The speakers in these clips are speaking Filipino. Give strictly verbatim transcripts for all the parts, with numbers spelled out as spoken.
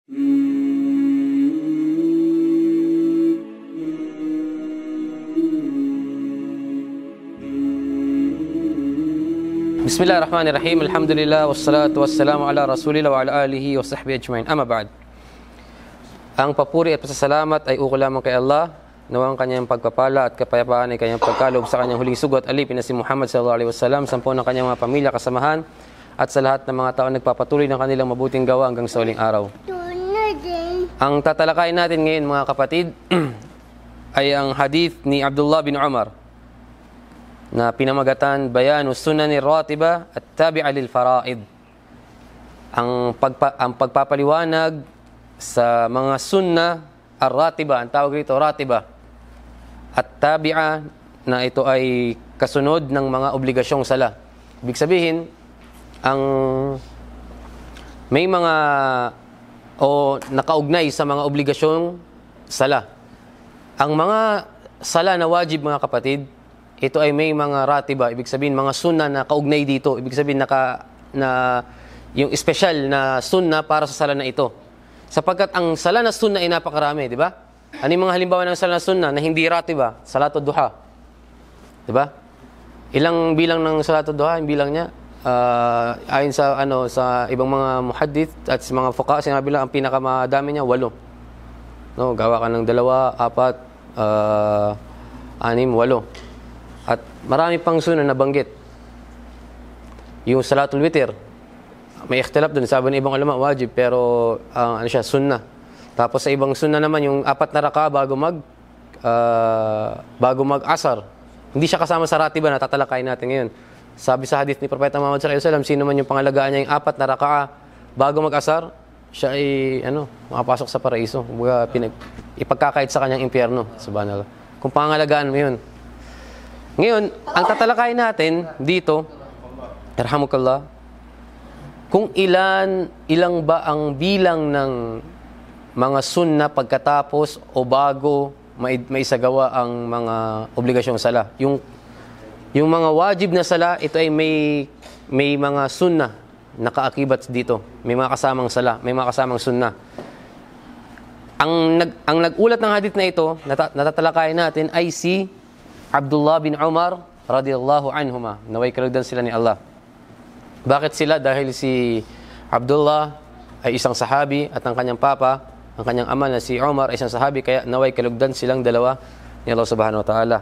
Bismillahirrahmanirrahim. Alhamdulillah wassalatu wassalamu ala Rasulillah wa ala alihi wa sahbihi ajmain. Amma ba'd. Ang papuri at pasasalamat ay ukol lamang kay Allah. Nawang kanyang pagpapala at kapayapaan ay kanyang pagkaloob sa kanyang huling sugo at alipin na si Muhammad sallallahu alaihi wasallam, sampu ng kanyang mga pamilya, kasamahan at sa lahat ng mga tao nagpapatuloy ng kanilang mabuting gawa hanggang sa huling araw. Ang tatalakayin natin ngayon, mga kapatid, ay ang hadith ni Abdullah bin Umar na pinamagatan Bayanu Sunanir Ratiba at Tabi'a lil Fara'id. Ang, pagpa, ang pagpapaliwanag sa mga sunna ar-ratiba, ang tawag dito ratiba, at tabi'a na ito ay kasunod ng mga obligasyong sala. Ibig sabihin, ang may mga o nakaugnay sa mga obligasyong sala. Ang mga sala na wajib, mga kapatid, ito ay may mga ratiba, ibig sabihin mga sunna na kaugnay dito. Ibig sabihin naka, na yung special na sunna para sa sala na ito. Sapagkat ang sala na sunna ay napakarami, di ba? Ano yung mga halimbawa ng sala na sunna na hindi ratiba? Salatul duha. Di ba? Ilang bilang ng salatul duha? Yung bilang niya? Uh, ayon sa, ano, sa ibang mga muhaddith at sa mga fuqaha, sinabi lang ang pinakamadami niya, walo. No, gawa ka ng dalawa, apat, uh, anim, walo. At marami pang sunna na banggit. Yung salatul witir, may ikhtilaf dun. Sabi ng ibang ulama, wajib, pero uh, ano siya, sunna. Tapos sa ibang sunna naman, yung apat na raka bago mag uh, bago mag-asar. Hindi siya kasama sa ratiba na tatalakayin natin ngayon. Sabi sa hadith ni Propeta Muhammad sallallahu alaihi wasallam, sino man yung pangalagaan niya yung apat na raka bago mag-asar, siya ay ano, makapasok sa paraiso. Kumbaga, pinag ipagkakait sa kanyang impyerno, subhanallah. Kung pangalagaan mo yun. Ngayon, ang tatalakayin natin dito, yarhamukallah, kung ilan, ilang ba ang bilang ng mga sunna pagkatapos o bago may, may isagawa ang mga obligasyong sala. Yung, yung mga wajib na sala, ito ay may, may mga sunna na kaakibat dito. May mga kasamang sala, may mga kasamang sunna. Ang, nag, ang nag-ulat ng hadith na ito, nat natatalakayin natin, ay si Abdullah bin Umar radiyallahu anhuma. Naway kalugdan sila ni Allah. Bakit sila? Dahil si Abdullah ay isang sahabi at ang kanyang papa, ang kanyang ama na si Umar ay isang sahabi, kaya naway kalugdan silang dalawa ni Allah subhanahu wa ta'ala.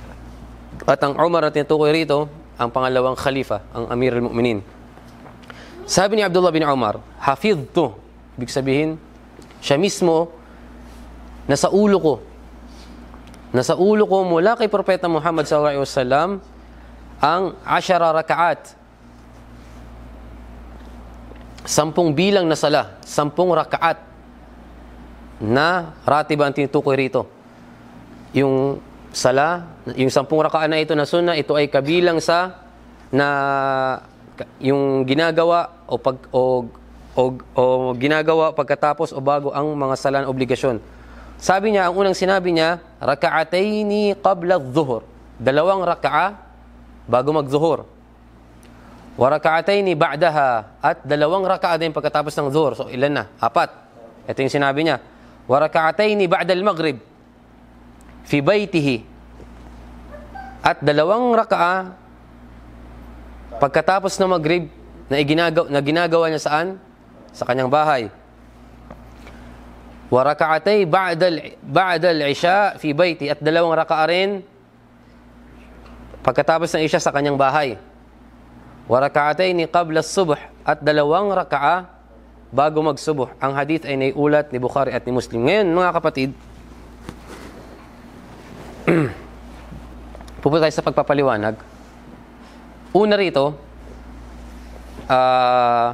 At ang Umar na tinutukoy rito, ang pangalawang khalifa, ang Amir al-Mu'minin. Sabi ni Abdullah bin Umar, hafidhtu, ibig sabihin, siya mismo nasa ulo ko. Nasa ulo ko mula kay Propeta Muhammad sallallahu alaihi wasallam ang ashara rakaat. Sampung bilang na sala, sampung rakaat na ratiba ang tinutukoy rito. Yung sala, yung sampung rakaat na ito na sunna, ito ay kabilang sa na yung ginagawa o pag o, o, o ginagawa pagkatapos o bago ang mga sala na obligasyon. Sabi niya, ang unang sinabi niya, raka'ataini qabla adh-dhuhr. Dalawang raka'a bago mag-zuhur. Wa raka'ataini ba'daha, at dalawang raka'a din pagkatapos ng zuhur. So ilan na? Apat. Ito yung sinabi niya. Wa raka'ataini ba'da al-maghrib fi baytihi. At dalawang raka'a pagkatapos ng maghrib na ginagawa, na ginagawa niya saan? Sa kanyang bahay. Wa raka'atay ba'dal ba'dal isha fi bayti, at dalawang raka'a rin pagkatapos ng isha sa kanyang bahay. Wa raka'atayn qabla as-subh, at dalawang raka'a bago mag-subuh. Ang hadith ay naiulat ni Bukhari at ni Muslim. Ngayon, mga kapatid, pupunta tayo sa pagpapaliwanag. Una rito, uh,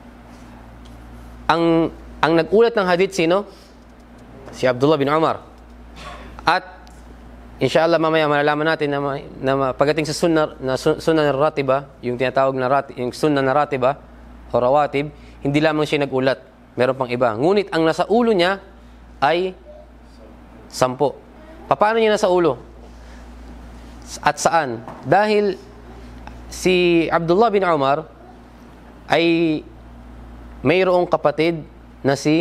ang ang nag-ulat ng hadith sino? Si Abdullah bin Umar. At inshallah mamaya malalaman natin na, na pagdating sa sunna na sunna na ratiba, yung tinatawag na rat, yung sunna na ratiba o rawatib, hindi lamang siya nag-ulat, meron pang iba. Ngunit ang nasa ulo niya ay sampo. Paano niya nasa ulo? At saan? Dahil si Abdullah bin Umar ay mayroong kapatid na si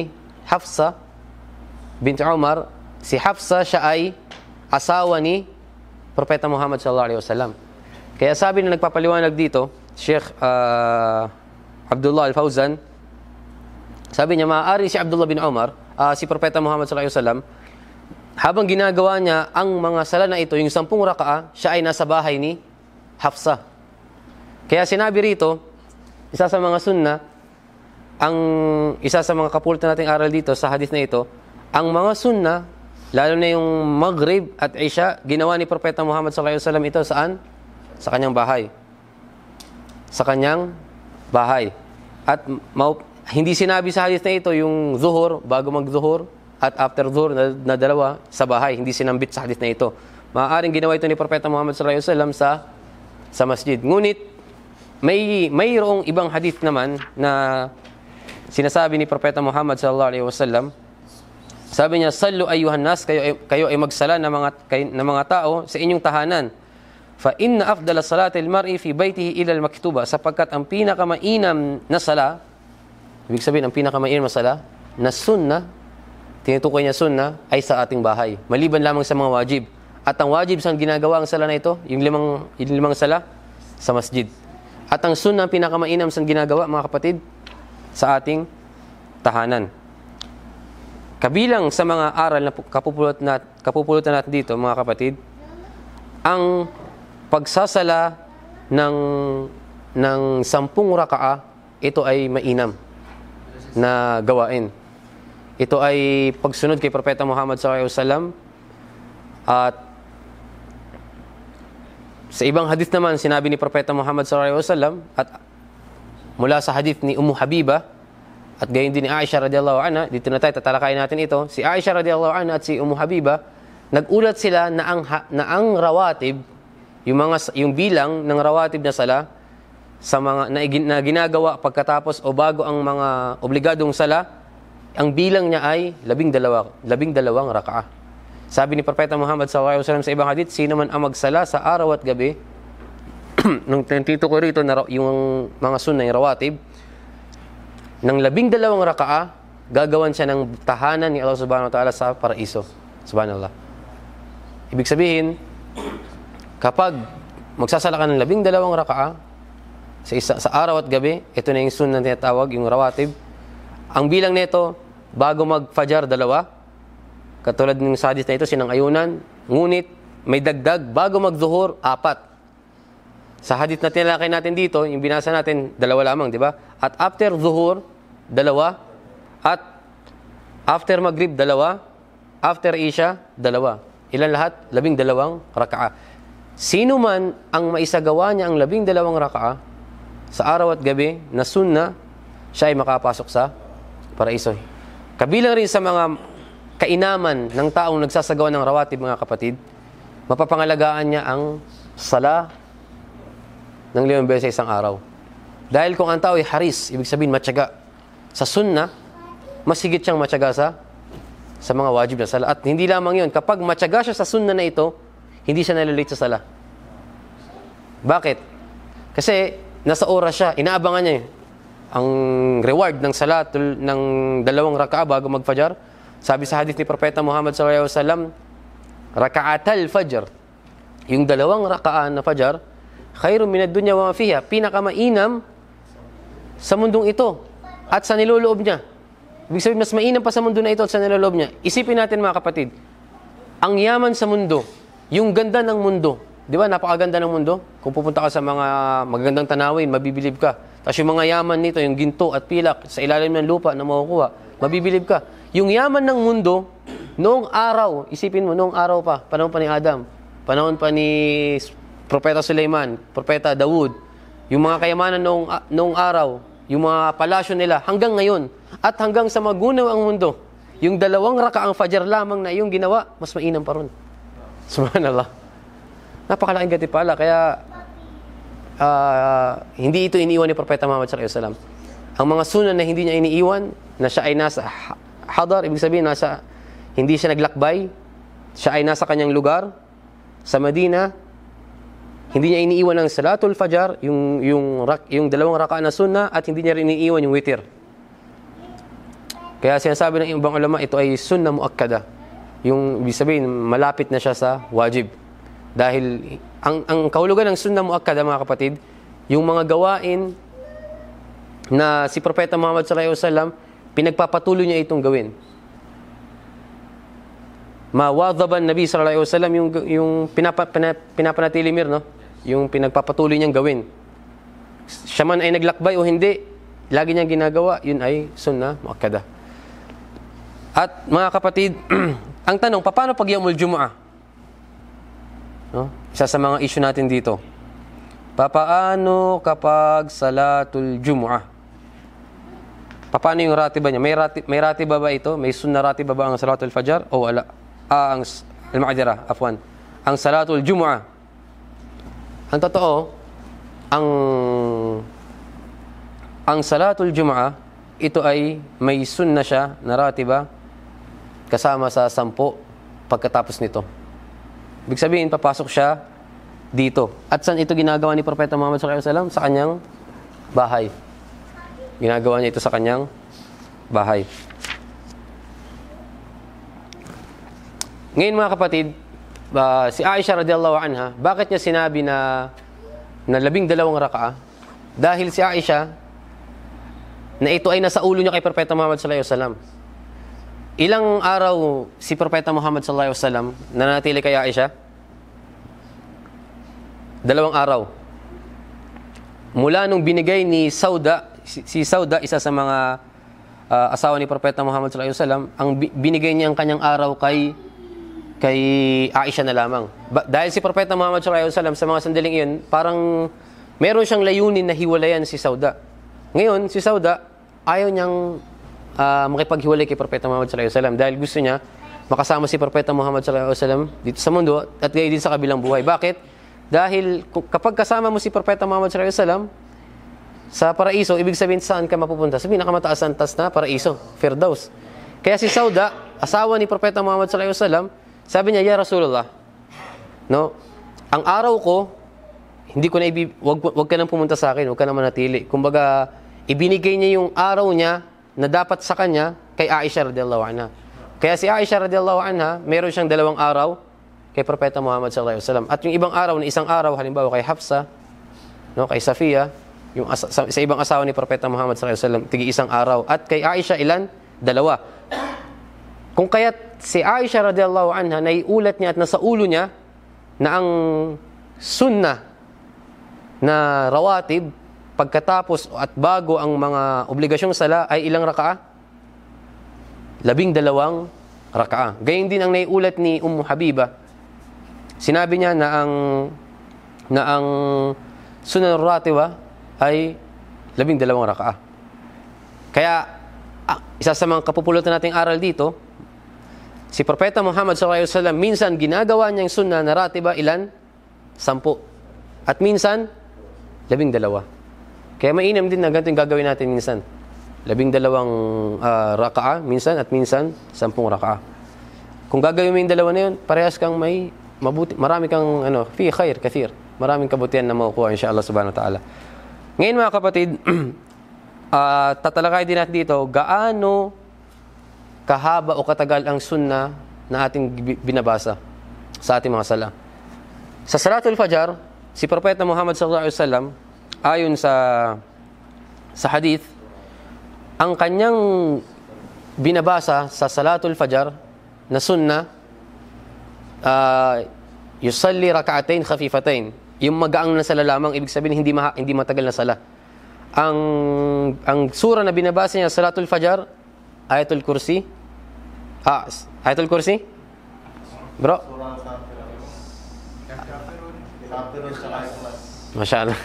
Hafsa bint Umar. Si Hafsa, siya ay asawa ni Propeta Muhammad sallallahu alaihi wasallam. Kaya sabi na nagpapaliwanag dito, Sheikh uh, Abdullah Al-Fawzan, sabi niya, maaari si Abdullah bin Umar, uh, si Propeta Muhammad sallallahu alaihi wasallam, habang ginagawa niya ang mga sala na ito, yung sampung raka'a, siya ay nasa bahay ni Hafsa. Kaya sinabi rito, isa sa mga sunna, ang isa sa mga kapulutan nating aral dito sa hadith na ito, ang mga sunna, lalo na yung Maghrib at Isha, ginawa ni Propeta Muhammad sallallahu alaihi wasallam ito saan? Sa kanyang bahay. Sa kanyang bahay. At mau, hindi sinabi sa hadith na ito yung zuhur, bago mag-zuhur, at after zuhur na, na dalawa sa bahay. Hindi sinambit sa hadith na ito. Maaaring ginawa ito ni Propeta Muhammad sallallahu alaihi wasallam sa sa masjid. Ngunit may mayroong ibang hadith naman na sinasabi ni Propeta Muhammad sallallahu alaihi wasallam. Sabi niya, "Sallu ayyuhan nas, kayo ay, kayo ay magsala ng mga kay, ng mga tao sa inyong tahanan. Fa inna afdala salatil mar'i fi baytihi ila al-maktuba." Sapagkat ang pinakamainam na sala, ibig sabihin ang pinakamainam na sala na sunna, tinutukoy niya sunna, ay sa ating bahay. Maliban lamang sa mga wajib. At ang wajib saan ginagawa ang sala na ito? Yung limang, yung limang sala? Sa masjid. At ang sunnah, ang pinakamainam saan ginagawa, mga kapatid? Sa ating tahanan. Kabilang sa mga aral na kapupulutan nat, kapupulutan natin dito, mga kapatid, ang pagsasala ng, ng sampung raka'a, ito ay mainam na gawain. Ito ay pagsunod kay Propeta Muhammad sallallahu alaihi wasallam. At sa ibang hadith naman, sinabi ni Propeta Muhammad sallallahu alaihi wasallam, at mula sa hadith ni Ummu Habiba, at gayon din ni Aisha radhiyallahu anha, dito na tayo, tatalakayin natin ito. Si Aisha radhiyallahu anha at si Ummu Habiba, nagulat sila na ang, na ang rawatib, yung, mga, yung bilang ng rawatib na sala, sa mga, na, na ginagawa pagkatapos o bago ang mga obligadong sala, ang bilang niya ay labing dalawa, labing dalawang raka'a. Sabi ni Propeta Muhammad sallallahu alaihi wasallam sa ibang hadith, sino man ang magsala sa araw at gabi, nung tito ko rito, na, yung mga sunnah, yung rawatib, ng labing dalawang raka'a, gagawan siya ng tahanan ni Allah subhanahu wa ta'ala sa paraiso. Subhanallah. Ibig sabihin, kapag magsasala ka ng labing dalawang raka'a, sa, isa, sa araw at gabi, ito na yung sunnah na tinatawag, yung rawatib. Ang bilang nito, bago mag-fajar, dalawa. Katulad ng sa hadith na ito, sinang-ayunan. Ngunit, may dagdag, bago mag-zuhur, apat. Sa hadith na tinalakay natin dito, yung binasa natin, dalawa lamang, di ba? At after zuhur, dalawa. At after maghrib, dalawa. After isha, dalawa. Ilan lahat? Labing dalawang raka'a. Sino man ang maisagawa niya ang labing dalawang raka'a sa araw at gabi na sunna, siya ay makapasok sa paraiso. Kabilang rin sa mga kainaman ng taong nagsasagawa ng rawatib, mga kapatid, mapapangalagaan niya ang sala ng limang beses sa isang araw. Dahil kung ang tao ay haris, ibig sabihin matyaga sa sunna, mas higit siyang matyaga sa sa mga wajib na sala. At hindi lamang yun, kapag matyaga siya sa sunna na ito, hindi siya nalilate sa sala. Bakit? Kasi nasa oras siya, inaabangan niya eh. Ang reward ng salat ng dalawang raka'a bago mag-fajar. Sabi sa hadith ni Propeta Muhammad sallallahu alaihi wasallam, raka'atal fajr, yung dalawang raka'a na fajar, khairun minad dunya wa ma fiha, pinakamainam sa mundong ito at sa niloloob niya. Ibig sabihin, mas mainam pa sa mundo na ito at sa niloloob niya. Isipin natin, mga kapatid, ang yaman sa mundo, yung ganda ng mundo, di ba, napakaganda ng mundo. Kung pupunta ka sa mga magagandang tanawin, mabibilib ka. Tapos yung mga yaman nito, yung ginto at pilak sa ilalim ng lupa na makukuha, mabibilib ka. Yung yaman ng mundo, noong araw, isipin mo, noong araw pa, panahon pa ni Adam, panahon pa ni Propeta Sulaiman, Propeta Dawood, yung mga kayamanan noong, noong araw, yung mga palasyo nila, hanggang ngayon, at hanggang sa magunaw ang mundo, yung dalawang rakaang fajar lamang na yung ginawa, mas mainam pa ron. Subhanallah. Napakalaking gatipala. Kaya, uh, hindi ito iniiwan ni Propeta Muhammad sallallahu alaihi wasallam. Ang mga sunan na hindi niya iniiwan, na siya ay nasa hadar, ibig sabihin, nasa, hindi siya naglakbay, siya ay nasa kanyang lugar, sa Medina, hindi niya iniiwan ng salatul fajar, yung, yung, yung dalawang raka'a na sunnah, at hindi niya rin iniiwan yung witir. Kaya sinasabi ng ibang ulama, ito ay sunnah muakkada. Yung ibig sabihin, malapit na siya sa wajib. Dahil ang, ang kahulugan ng sunnah muakkada, mga kapatid, yung mga gawain na si Propeta Muhammad sallallahu alaihi wasallam, pinagpapatuloy niya itong gawin. Mawadhaban Nabi sallallahu alaihi wasallam, yung, yung pinapa, pinap, pinapanatili mir, no? Yung pinagpapatuloy niyang gawin. Siya man ay naglakbay o hindi, lagi niyang ginagawa, yun ay sunnah muakkada. At mga kapatid, ang tanong, paano pag Yawmul Jumu'ah? No? Isa sa mga issue natin dito. Papaano kapag Salatul Jumu'ah? Paano yung ratiba niya? May, rati, may ratiba ba ito? May sunnah ratiba ba ang Salatul Fajr? O wala? Ah, ang Al-Ma'adira, afwan. Ang Salatul Jumu'ah. Ang totoo, ang ang Salatul Jumu'ah, ito ay may sunnah siya na ratiba kasama sa sampo pagkatapos nito. Ibig sabihin, papasok siya dito. At saan ito ginagawa ni Propeta Muhammad sallallahu alaihi wasallam? Sa kanyang bahay. Ginagawa niya ito sa kanyang bahay. Ngayon mga kapatid, uh, si Aisha radhiyallahu anha, bakit niya sinabi na na labing dalawang raka'a? Dahil si Aisha, na ito ay nasa ulo niya kay Propeta Muhammad sallallahu alaihi wasallam. Ilang araw si Propeta Muhammad sallallahu alaihi wasallam nanatili kay Aisha? Dalawang araw. Mula nung binigay ni Sauda, si, si Sauda, isa sa mga uh, asawa ni Propeta Muhammad sallallahu alaihi wasallam, ang binigay niya ang kanyang araw kay kay Aisha na lamang. Ba, dahil si Propeta Muhammad sallallahu alaihi wasallam sa mga sandaling iyon, parang meron siyang layunin na hiwalayan si Sauda. Ngayon, si Sauda ayaw niyang uh, makipaghiwalay kay Propeta Muhammad sallallahu alaihi wasallam dahil gusto niya makasama si Propeta Muhammad sallallahu alaihi wasallam dito sa mundo at gayon din sa kabilang buhay. Bakit? Dahil kapag kasama mo si Propeta Muhammad sallallahu alaihi wasallam sa paraiso, ibig sabihin saan ka mapupunta? Sa pinakamataas na antas na paraiso, Firdaus. Kaya si Sauda, asawa ni Propeta Muhammad sallallahu alaihi wasallam, sabi niya, "Ya Rasulullah, no, ang araw ko, hindi ko na ibi, wag, wag ka nang pumunta sa akin, wag ka nang manatili." Kumbaga, ibinigay niya yung araw niya na dapat sa kanya kay Aisha radhiyallahu anha. Kaya si Aisha radhiyallahu anha, meron siyang dalawang araw kay Propeta Muhammad sallallahu alaihi wasallam. At yung ibang araw, na isang araw, halimbawa kay Hafsa, no, kay Safiya, yung asa, sa, sa ibang asawa ni Propeta Muhammad sallallahu alaihi wasallam, tigi isang araw. At kay Aisha, ilan? Dalawa. Kung kaya't si Aisha radhiyallahu anha, naiulat niya at nasa ulo niya na ang sunnah na rawatib, pagkatapos at bago ang mga obligasyong sala, ay ilang raka'a? Labing dalawang raka'a. Gayun din ang naiulat ni Ummu Habiba. Sinabi niya na ang na ang sunnah ratiba ay labing dalawang raka'a. Kaya, ah, isa sa mga kapupulutan nating aral dito, si Propeta Muhammad sallallahu alaihi wasallam, minsan ginagawa niyang sunnah na ratiba ilan? Sampu. At minsan, labing dalawa. Kaya mainam din na ganito yung gagawin natin minsan. Labing dalawang uh, raka'a, minsan, at minsan, sampung raka'a. Kung gagawin mo yung dalawa na yun, parehas kang may mabuti, marami kang, ano, fi khair, kathir. Maraming kabutihan na makukuha, insyaAllah subhanahu wa ta'ala. Ngayon mga kapatid, uh, tatalakay din natin dito, gaano kahaba o katagal ang sunnah na ating binabasa sa ating mga sala. Sa Salatul Fajr, si Propeta Muhammad sallallahu alaihi wasallam, ayon sa sa hadith, ang kanyang binabasa sa Salatul Fajr na sunnah, uh, yusalli raka'atain khafifatain, yung magaang na sala lamang, ibig sabihin hindi maha, hindi matagal na sala. Ang ang sura na binabasa niya sa Salatul Fajr, Ayatul Kursi. Ah, Ayatul Kursi? Bro? Masyaallah.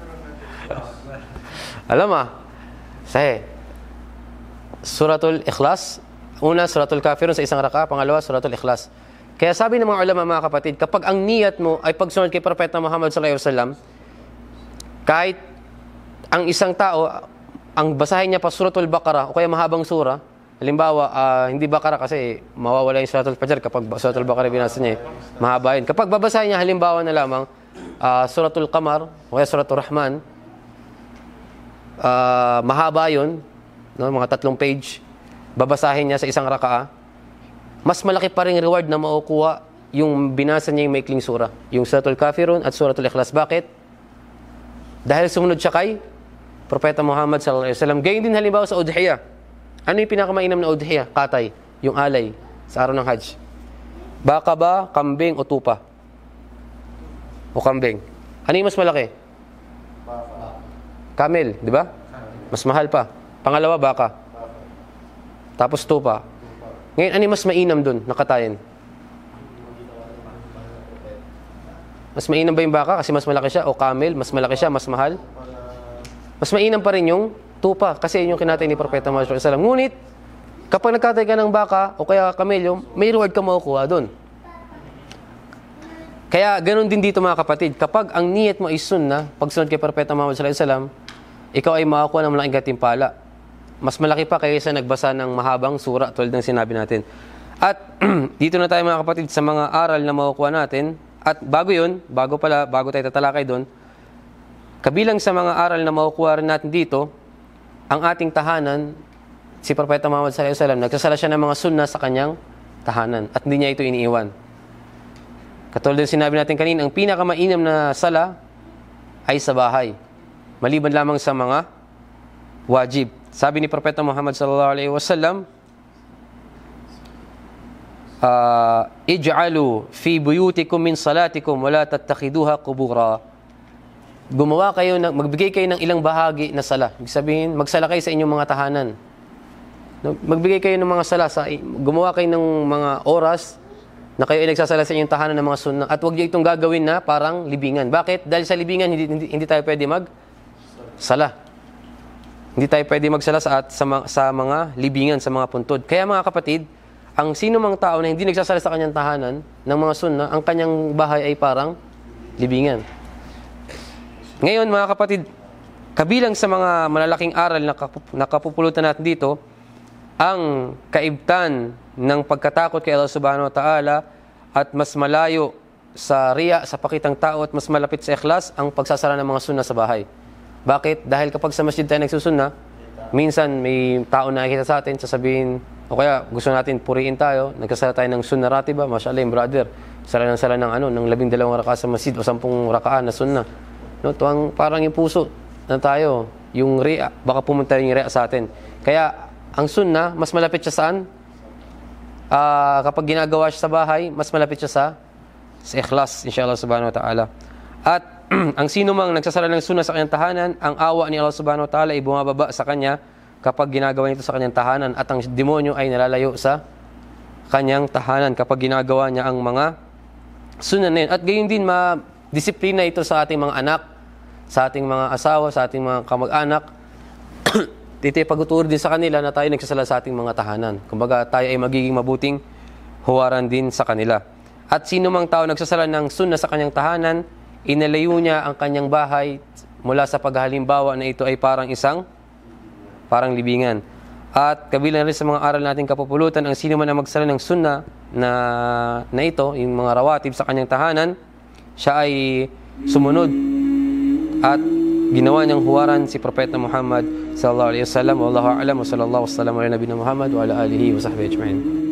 Alam ah, sahe. Suratul Ikhlas. Una, Suratul Kafirun sa isang raka. Pangalawa, Suratul Ikhlas. Kaya sabi ng mga ulama, mga kapatid, kapag ang niyat mo ay pagsunod kay Propeta Muhammad sallallahu alaihi wasallam, kahit ang isang tao, ang basahin niya pa Suratul Baqarah o kaya mahabang sura, halimbawa, uh, hindi Baqarah kasi mawawala yung Suratul Fajr kapag Suratul Baqarah binasa niya, eh, mahaba yun. Kapag babasahin niya, halimbawa na lamang, uh, Suratul Qamar o kaya Suratul Rahman, uh, mahaba yun, no, mga tatlong page. babasahin niya sa isang raka'a, mas malaki pa rin reward na makukuha yung binasa niya yung maikling sura. Yung Suratul Kafirun at Suratul Ikhlas. Bakit? Dahil sumunod siya kay Propeta Muhammad sallallahu alaihi wasallam. Gayun din halimbawa sa udhiyah. Ano yung pinakamainam na udhiyah? Katay, yung alay sa araw ng Hajj. Baka ba, kambing o tupa? O kambing? Ano yung mas malaki? Camel, di ba? Mas mahal pa. Pangalawa, baka. Tapos tupa. Ngayon, ano yung mas mainam dun, nakatayin? Mas mainam ba yung baka kasi mas malaki siya? O camel, mas malaki siya, mas mahal? Mas mainam pa rin yung tupa kasi yun yung kinatay ni Propeta Muhammad sallallahu alaihi wasallam. Ngunit, kapag nagkatay ka ng baka o kaya kamelyo, may reward ka makukuha dun. Kaya ganun din dito mga kapatid, kapag ang niyat mo ay sunnah, pagsunod kay Propeta Muhammad sallallahu alaihi wasallam, ikaw ay makakuha ng malaking gantimpala. Mas malaki pa kaysa nagbasa ng mahabang sura tulad ng sinabi natin. At dito na tayo mga kapatid sa mga aral na makukuha natin. At bago yun, bago pala, bago tayo tatalakay doon, kabilang sa mga aral na makukuha rin natin dito, ang ating tahanan, si Propeta Muhammad sallallahu alaihi wasallam, nagsasala siya ng mga sunnah sa kanyang tahanan at hindi niya ito iniiwan. Katulad din sinabi natin kanina, ang pinakamainam na sala ay sa bahay. Maliban lamang sa mga wajib. Sabi ni Propeta Muhammad sallallahu alaihi wasallam, uh, ij'alu fi buyutikum min salatikum wa la tattakhiduha qubura. Gumawa kayo ng magbigay kayo ng ilang bahagi na sala. Ibig sabihin, magsala kayo sa inyong mga tahanan. Magbigay kayo ng mga sala sa gumawa kayo ng mga oras na kayo ay nagsasala sa inyong tahanan ng mga sunnah at huwag niyo itong gagawin na parang libingan. Bakit? Dahil sa libingan hindi, hindi, hindi tayo pwede mag sala. Hindi tayo pwede magsala sa, sa, sa mga libingan, sa mga puntod. Kaya mga kapatid, ang sino mang tao na hindi nagsasala sa kanyang tahanan ng mga sunnah, ang kanyang bahay ay parang libingan. Ngayon mga kapatid, kabilang sa mga malalaking aral na nakapupulutan natin dito, ang kaibtan ng pagkatakot kay Allah subhanahu wa ta'ala at mas malayo sa riya, sa pakitang tao at mas malapit sa ikhlas ang pagsasara ng mga sunnah sa bahay. Bakit? Dahil kapag sa masjid tayo nagsusunna, minsan may tao na nakikita sa atin, sasabihin, o kaya gusto natin puriin tayo, nagkasala tayo ng sunnah ratiba, mashallah yung brother, sala ng sala ng ano, ng labing dalawang raka sa masjid o sampung rakaan na sunnah. No, tuwang parang yung puso na tayo, yung riya, baka pumunta rin yung riya sa atin. Kaya ang sunnah, mas malapit siya saan? Uh, kapag ginagawa siya sa bahay, mas malapit siya sa, sa ikhlas, inshallah subhanahu wa ta'ala. At ang sino mang nagsasala ng sunnah sa kanyang tahanan, ang awa ni Allah subhanahu wa ta'ala ay bumababa sa kanya kapag ginagawa nito sa kanyang tahanan at ang demonyo ay nalalayo sa kanyang tahanan kapag ginagawa niya ang mga sunnah na yun. At gayon din, ma-disiplina ito sa ating mga anak, sa ating mga asawa, sa ating mga kamag-anak. Dito ay pagtuturo din sa kanila na tayo nagsasala sa ating mga tahanan. Kumbaga tayo ay magiging mabuting huwaran din sa kanila. At sino mang tao nagsasala ng sunnah sa kanyang tahanan, inalayo niya ang kanyang bahay mula sa paghalimbawa na ito ay parang isang parang libingan. At kabilang rin sa mga aral nating kapupulutan, ang sino man ang magsala ng sunnah na, na ito, yung mga rawatib sa kanyang tahanan, siya ay sumunod at ginawa niyang huwaran si Propeta Muhammad sallallahu alaihi wasallam. Wallahu a'lam wa sallallahu wasallam ala nabiyina Muhammad wa ala alihi wa sahbihi ajma'in.